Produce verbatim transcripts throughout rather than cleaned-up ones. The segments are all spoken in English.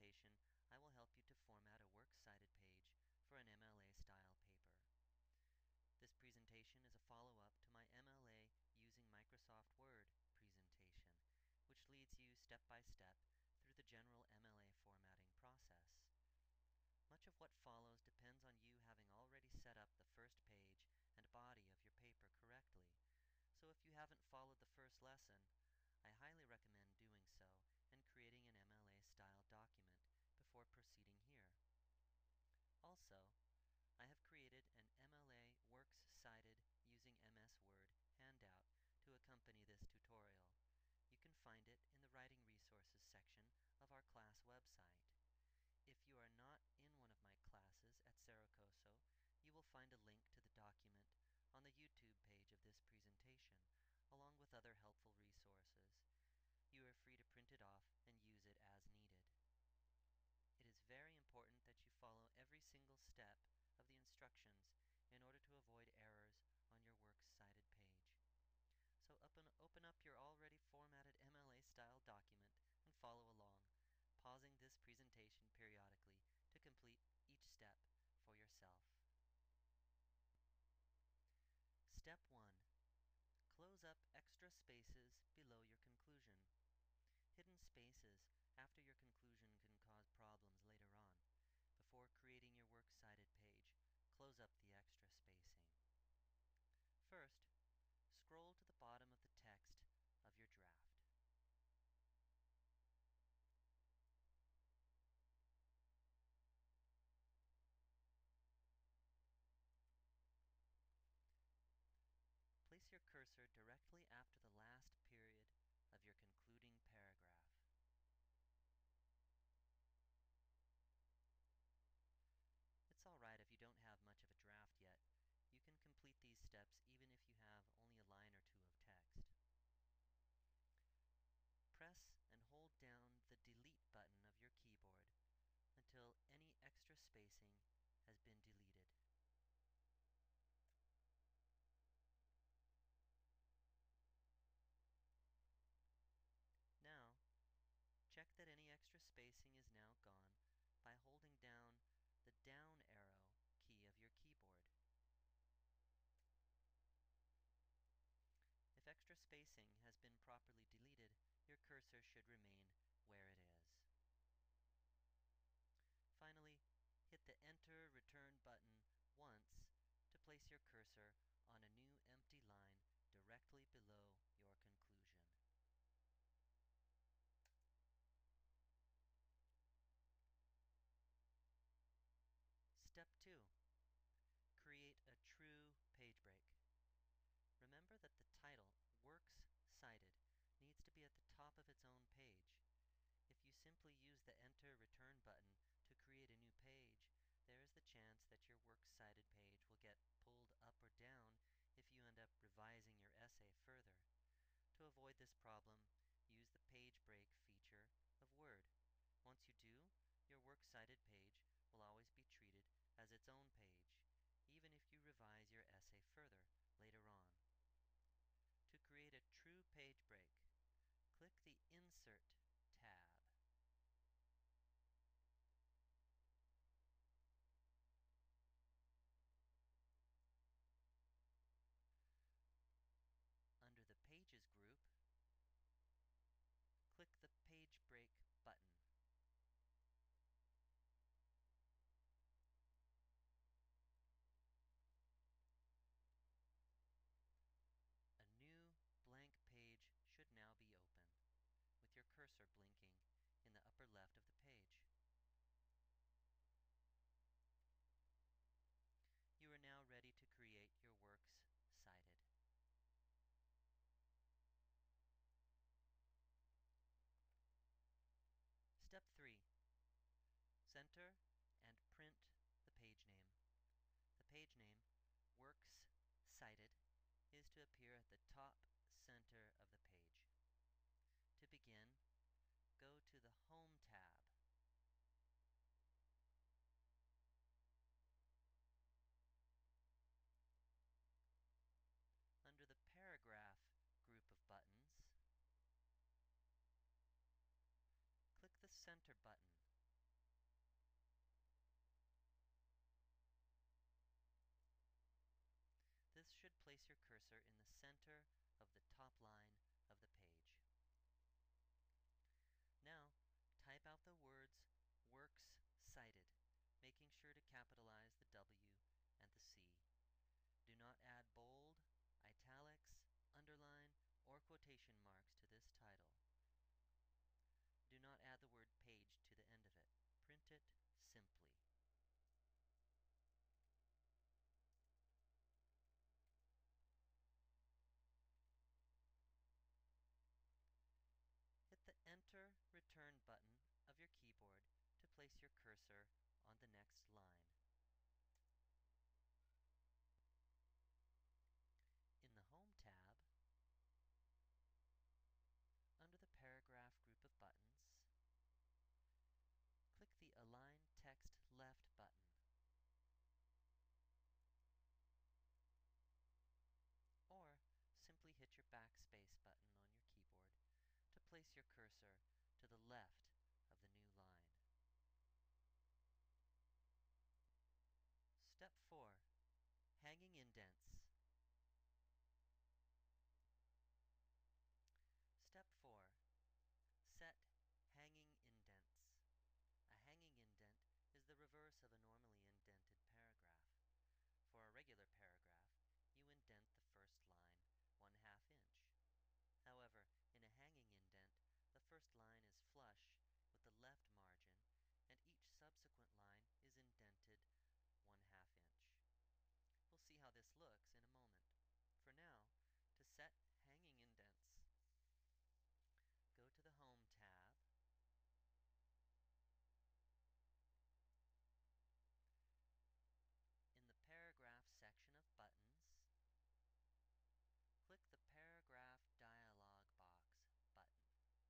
presentation, I will help you to format a works cited page for an M L A style paper. This presentation is a follow-up to my M L A using Microsoft Word presentation, which leads you step by step through the general M L A formatting process. Much of what follows depends on you having already set up the first page and body of your paper correctly, so if you haven't followed the first lesson, I highly recommend doing so and creating an M L A style document before proceeding here. Also, I have created an M L A Works Cited using M S Word handout to accompany this tutorial. You can find it in the Writing Resources section of our class website. If you are not in one of my classes at Saracoso, you will find a link to the document on the YouTube page of this presentation, along with other helpful resources. You are free to print it off and use it as needed. It is very important that you follow every single step of the instructions in order to avoid errors on your works cited page. So open, open up your already formatted M L A style document and follow along, pausing this presentation periodically to complete each step for yourself. Step one. Close up extra spaces below your conclusion. Hidden spaces after your conclusion can cause problems later on. Before creating your works cited page, close up the extra spacing. First, scroll to the bottom of the text of your draft. Place your cursor directly after the last period of your concluding paragraph. It's alright if you don't have much of a draft yet. You can complete these steps even if you have only a line or two of text. Press and hold down the Delete button of your keyboard until any extra spacing has been deleted. Now, check that any extra spacing is now gone by holding down the down arrow key of your keyboard. If extra spacing has been properly deleted, your cursor should remain where it is. Finally, hit the Enter Return button once to place your cursor on a new empty line directly below your conclusion. Step two. Create a true page break. Remember that the title, Works Cited, needs to be at the top of its own page. If you simply use the Enter Return button to create a new page, there is the chance that your works cited page will get pulled up or down if you end up revising your essay further. To avoid this problem, use the page break feature of Word. Once you do, your works cited page will always be treated as its own page, even if you revise your essay further later on. To create a true page break, click the Insert tab. Under the Pages group, click the Page Break button. A new blank page should now be open, with your cursor blinking in the upper left of the page. You are now ready to create your works cited. Step three. Center and print the page name. The page name, Works Cited, is to appear at the top center of the page. To begin, go to the Home tab. Under the Paragraph group of buttons, click the Center button. center of the top line of the page. Now, type out the words Works Cited, making sure to capitalize the W and the C. Do not add bold, italics, underline, or quotation marks to this title. Do not add the word page to the end of it. Print it simply. Hit the Enter Return button of your keyboard to place your cursor on the next line. In the Home tab, under the Paragraph group of buttons, click the Align Text Left button. Or simply hit your backspace button on your keyboard to place your cursor to the left of the new line. Step four. Hanging indents. Step four. Set hanging indents. A hanging indent is the reverse of a normally indented paragraph. For a regular paragraph, you indent the first line one half inch. However, in a hanging indent, the first line is flush with the left margin, and each subsequent line is indented one half inch. We'll see how this looks in a moment. For now, to set hanging indents, go to the Home tab, in the Paragraph section of buttons, click the Paragraph dialog box button.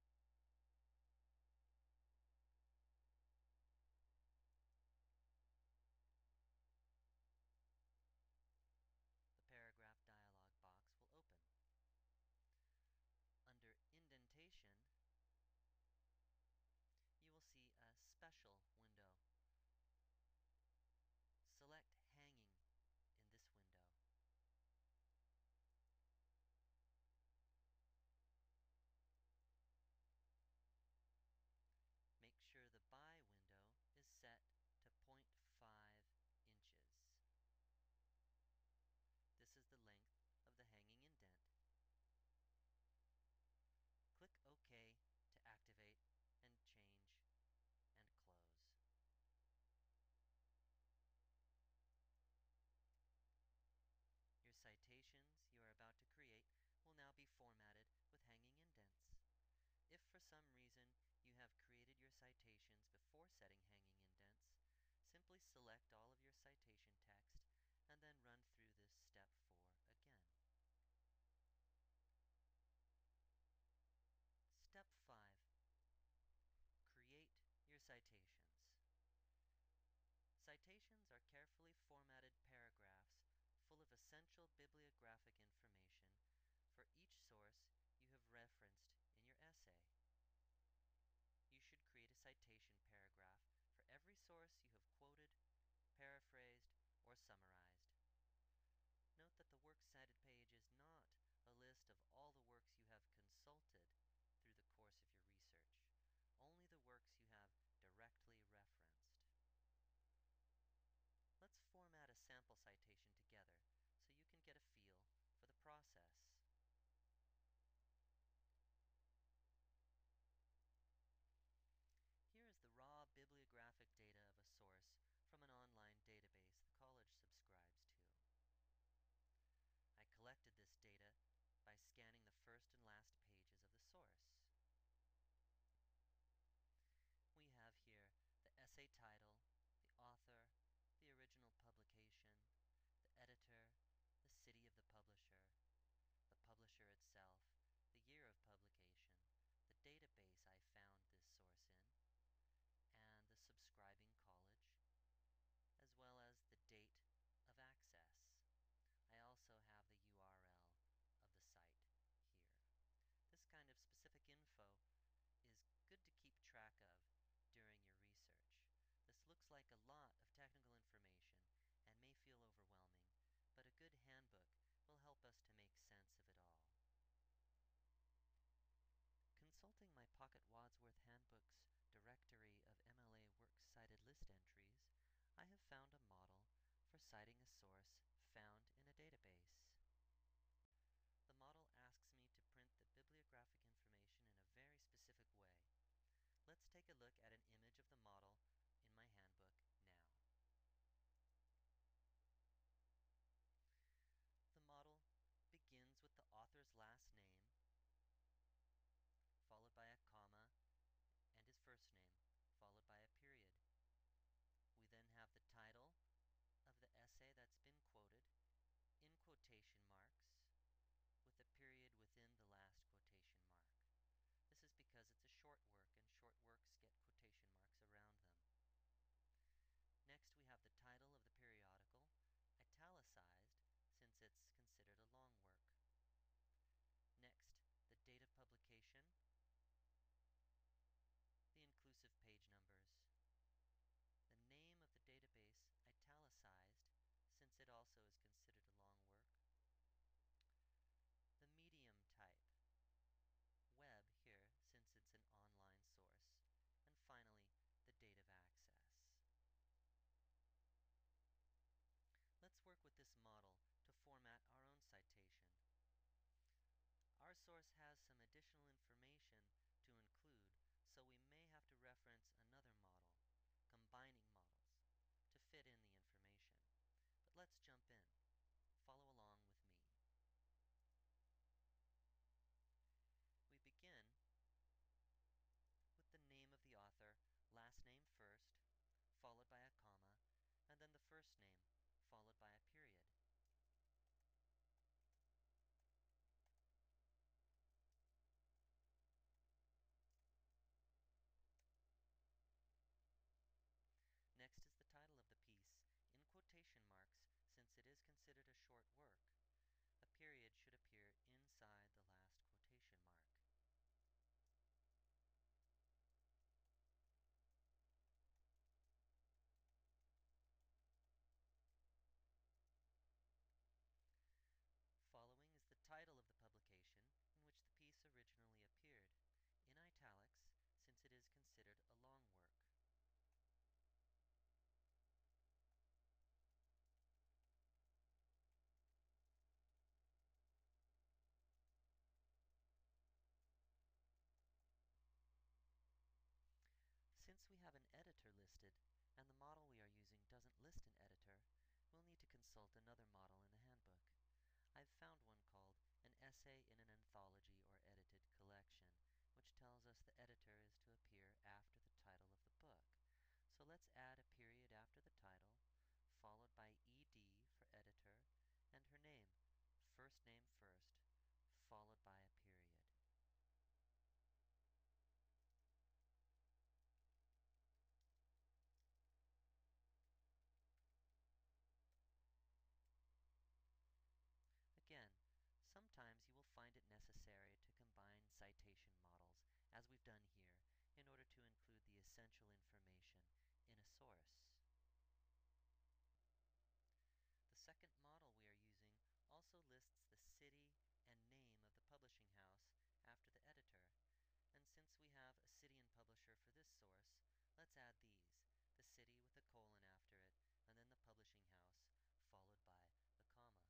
The Paragraph dialog box will open. Under Indentation, you will see a Special window. Select Hanging in this window. Make sure the By window is set to zero point five inches. This is the length of the hanging indent. Click OK to activate and change and close. Your citations you are about to create will now be formatted with hanging indents. If for some reason you have created your citations before setting hanging indents, simply select all of your citation text and then run through this step four again. Step five. Create your citations. Citations are carefully formatted paragraphs full of essential bibliographic information for each source you have referenced in your essay. You should create a citation paragraph for every source you have quoted, paraphrased, or summarized. Note that the Works Cited page is not a list of all the works you have consulted through the course of your research, only the works you have directly referenced. Let's format a sample citation together so you can get a feel for the process. Here is the raw bibliographic data of a source from an online database the college subscribes to. I collected this data by scanning the first and last pages of the source. We have here the essay title, the author, the original publication, the editor, the city of the publisher, the publisher itself, the year of publication, the database I found this source in, and the subscribing college, as well as the date of access. I also have the U R L of the site here. This kind of specific info is good to keep track of during your research. This looks like a lot of technical information and may feel overwhelming, but a good handbook will help us to make sense of it all. Pocket Wadsworth Handbook's directory of M L A Works Cited list entries, I have found a model for citing a source found in a database. The model asks me to print the bibliographic information in a very specific way. Let's take a look at an image of the model in my handbook now. The model begins with the author's last name, followed by a comma, and his first name, followed by a period. We then have the title of the essay that's been quoted in quotation marks with a period within the last quotation mark. This is because it's a short work, and short works get quotation marks around them. Next, we have the title of the periodical, italicized since it's considered a long work. Next, the date of publication, the inclusive page numbers, the name of the database italicized since it also is considered a long work, the medium type, web here since it's an online source, and finally the date of access. Let's work with this model to format our own citation. Our source has some additional information to include, so we may have to reference another model, combining models, to fit in the information. But let's jump in. Follow along with me. We begin with the name of the author, last name first, followed by a comma, and then the first name, followed by a period. Next is the title of the piece, in quotation marks, since it is considered a short work. A period should appear inside the last quotation mark. Following is the title of the publication in which the piece originally appeared, in italics, since it is considered a long work. Since we have an editor listed, and the model we are using doesn't list an editor, we'll need to consult another model in the handbook. I've found one called An Essay in an Anthology or Edited Collection, which tells us the editor is to appear after the title of the book. So let's add a period after the title, followed by ed for editor, and her name, first name first, followed by a period. Again, sometimes you will find it necessary to combine citation models, as we've done here, in order to include the essential information in a source. The second model we are using also lists the city and name of the publishing house after the editor, and since we have a city and publisher for this source, let's add these, the city with a colon after it, and then the publishing house, followed by the comma.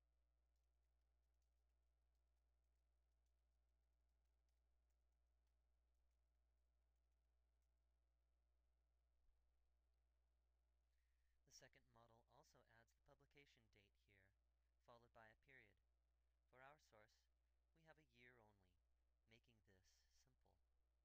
The second model also adds the publication date here, followed by a period. For our source, we have a year only, making this simple.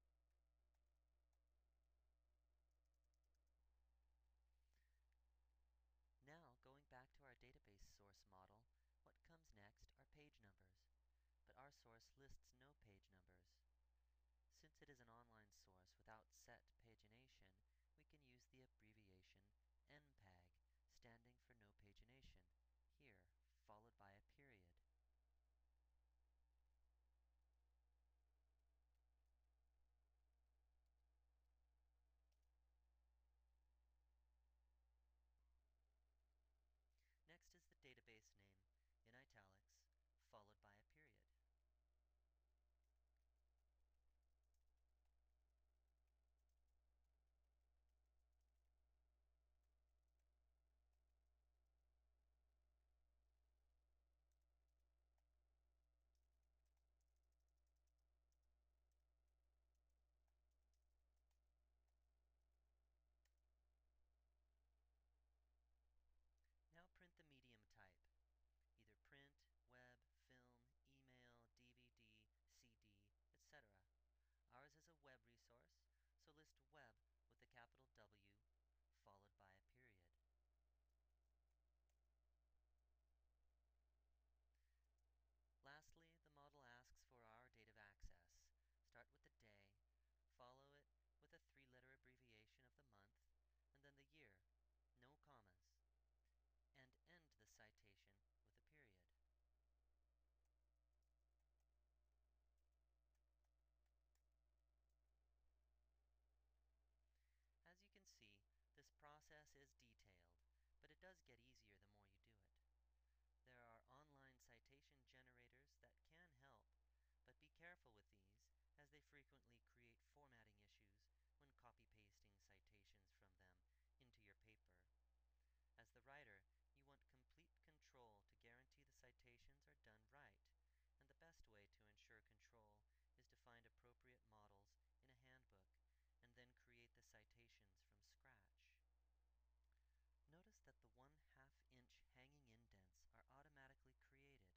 Now, going back to our database source model, what comes next are page numbers, but our source lists no page numbers. Since it is an online source without set pagination, we can use the abbreviation N P A G, standing for no pagination, here, followed by a period. Next is the database name, in italics, followed by a period. does get easier the more you do it. There are online citation generators that can help, but be careful with these, as they frequently create formatting issues when copy-pasting citations from them into your paper. As the writer, you want complete control to guarantee the citations are done right, and the best way to ensure control is to find appropriate models in a handbook and then create the citations from scratch. Notice that the one half inch hanging indents are automatically created,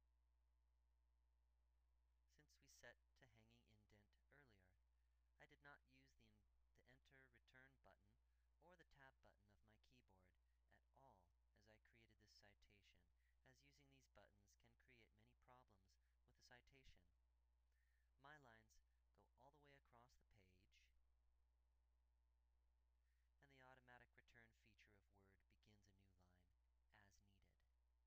since we set to hanging indent earlier. I did not use the, the Enter Return button or the Tab button of my keyboard at all as I created this citation, as using these buttons can create many problems with the citation. My lines go all the way across the page, and the automatic return feature of Word begins a new line as needed.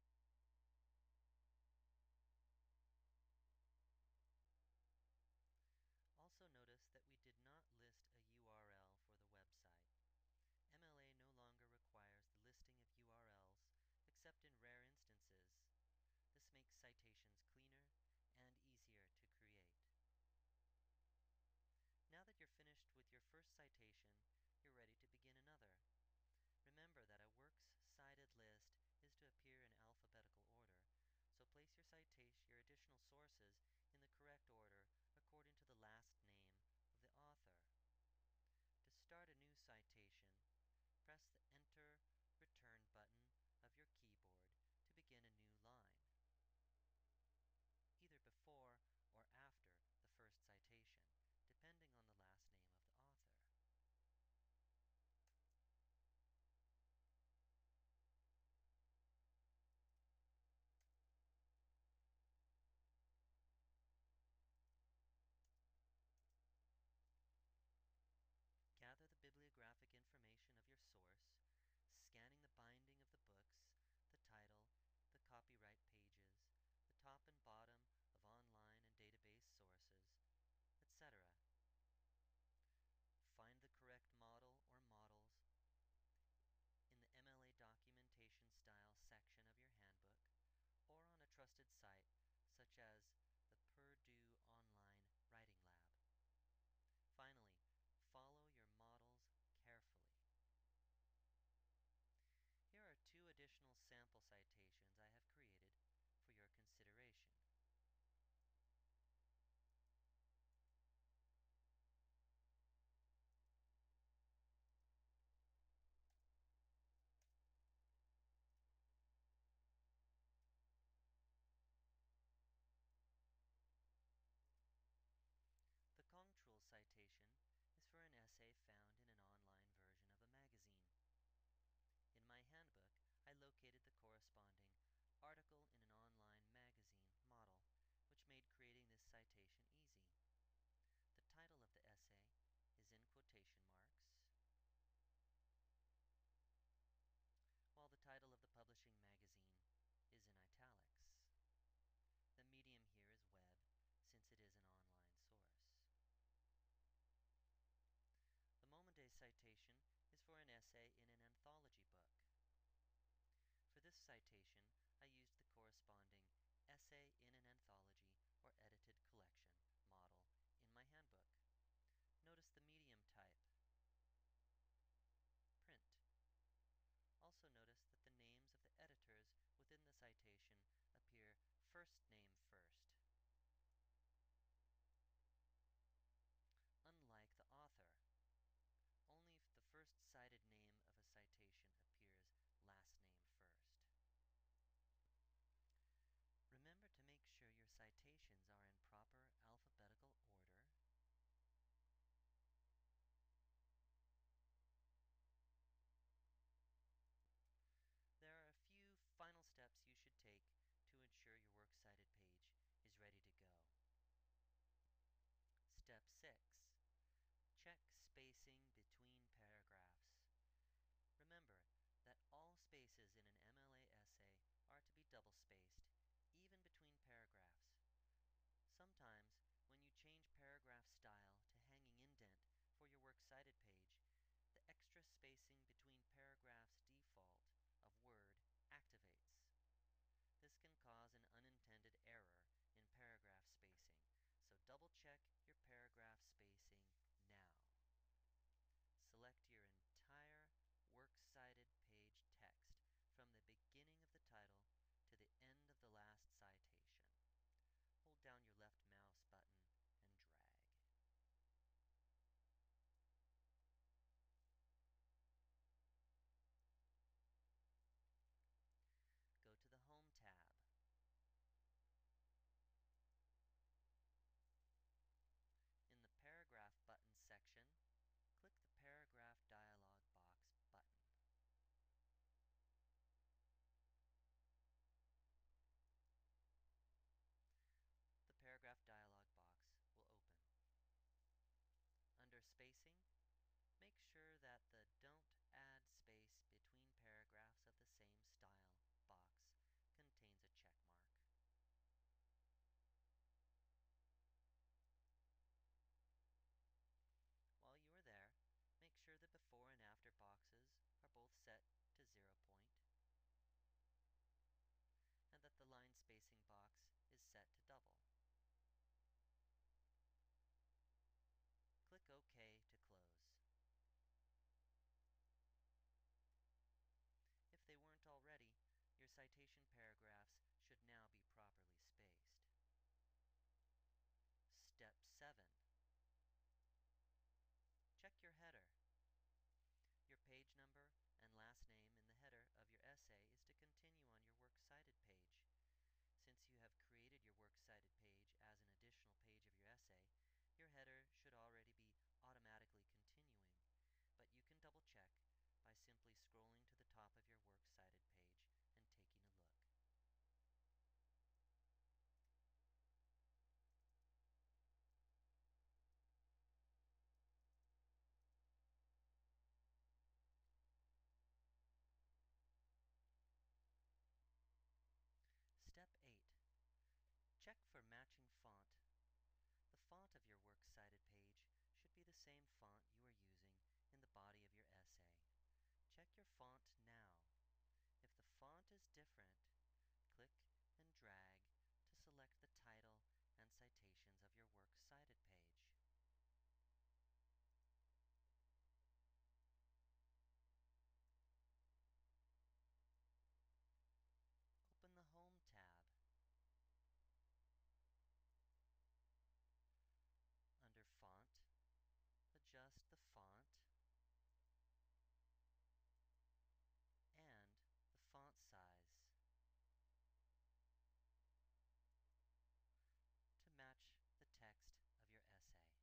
Also notice that we did not list a U R L for the website. M L A no longer requires the listing of U R Ls, except in rare instances. This makes citations cleaner and easier to create. Now that you're finished with your first citation, you're ready to begin another. Remember that a works cited list is to appear in alphabetical order, so place your citation, your additional sources in the correct order according to the last name of the author. To start a new citation, press the Enter Return button of your keyboard to begin a new line, either before or after the first citation, depending on the last name of the author. Gather the bibliographic information of your source, scanning the binding of the books, the title, the copyright pages, the top and bottom of online and database sources, et cetera. Find the correct model or models in the M L A documentation style section of your handbook, or on a trusted site such as the Purdue Online Writing Lab. Finally, follow your models carefully. Here are two additional sample citations I have created for your consideration. The Kongtrul citation is for an essay found in an online version of a magazine. In my handbook, I located the corresponding article in an online magazine model, which made creating this citation easy. The title of the essay is in quotation marks, while the title of the publishing magazine is in italics. The medium here is web, since it is an online source. The Moment citation is for an essay in an anthology book. For this citation, I used the corresponding Essay in an Anthology or Edited Collection model in my handbook. Notice the medium type, print. Also notice that the names of the editors within the citation appear first name first, unlike the author. Only if the first cited name of a citation appears last name first. Remember to make sure your citations are in proper alphabetical order. There are a few final steps you should take to ensure your works cited page is ready to go. Step six. Check spacing between paragraphs. Remember that all spaces in an M L A essay are to be double-spaced, even between paragraphs. Sometimes, when you change paragraph style to hanging indent for your works cited page, the extra spacing between paragraphs default of spacing box is set to double. Click OK to close. If they weren't already, your citation paragraphs should now be properly spaced. Step seven. Check your header. Your page number and last name in the header of your essay is to continue on your Works Cited page. Since you have created your Works Cited page as an additional page of your essay, your header should already be automatically continuing, but you can double check by simply scrolling to the top of your Works Cited page and taking a look. Step eight. Check for matching font. The font of your Works Cited page should be the same font you are using in the body of your essay. Check your font now. If the font is different, click and drag to select the title and citations of your Works Cited page. Open the Home tab. Under Font, adjust the font and the font size to match the text of your essay.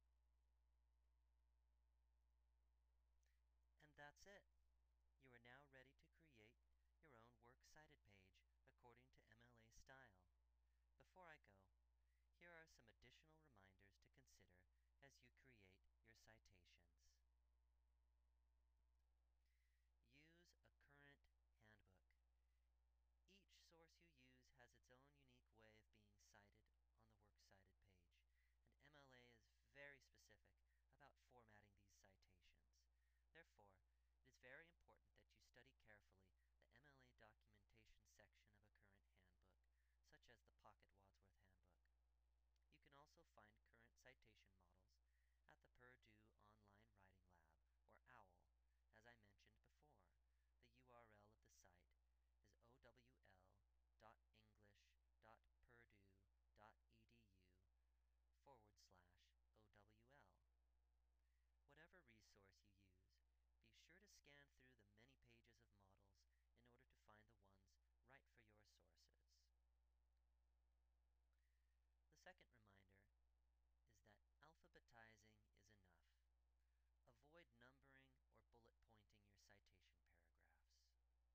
And that's it. You are now ready to create your own Works Cited page according to M L A style. Before I go, here are some additional reminders to consider as you create your citations. Use a current handbook. Each source you use has its own unique way of being cited on the Works Cited page, and M L A is very specific about formatting these citations. Therefore, it is very important that you study carefully the M L A documentation section of a current handbook, such as the Pocket Wadsworth Handbook. You can also find current citation models at the Purdue Online Writing Lab, or OWL, as I mentioned before. The U R L of the site is owl.english.purdue.edu forward slash OWL. Whatever resource you use, be sure to scan through the many pages of models in order to find the ones right for your sources. The second reminder is that alphabetizing is enough. Avoid numbering or bullet pointing your citation paragraphs.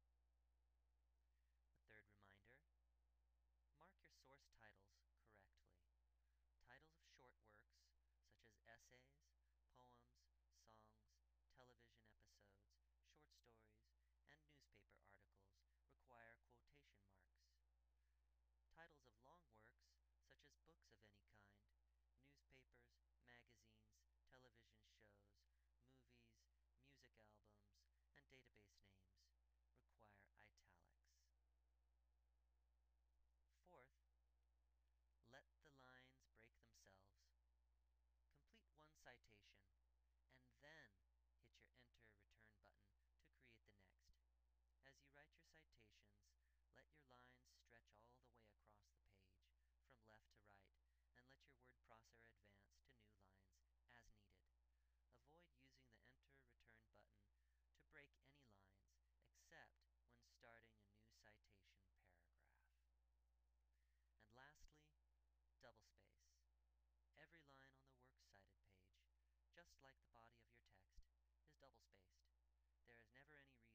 The third reminder, mark your source titles correctly. Titles of short works, such as essays, poems, songs, television episodes, short stories, and newspaper articles, require quotation marks. Titles of long works, such as books of any kind, newspapers, magazines, television shows, movies, music albums, and database names, require italics. Fourth, let the lines break themselves. Complete one citation, and then hit your Enter Return button to create the next. As you write your citations, let your lines stretch all the way across the page, from left to right, and let your word processor advance to new lines as needed. Avoid using the Enter Return button to break any lines, except when starting a new citation paragraph. And lastly, doublespace. Every line on the Works Cited page, just like the body of your text, is double-spaced. There is never any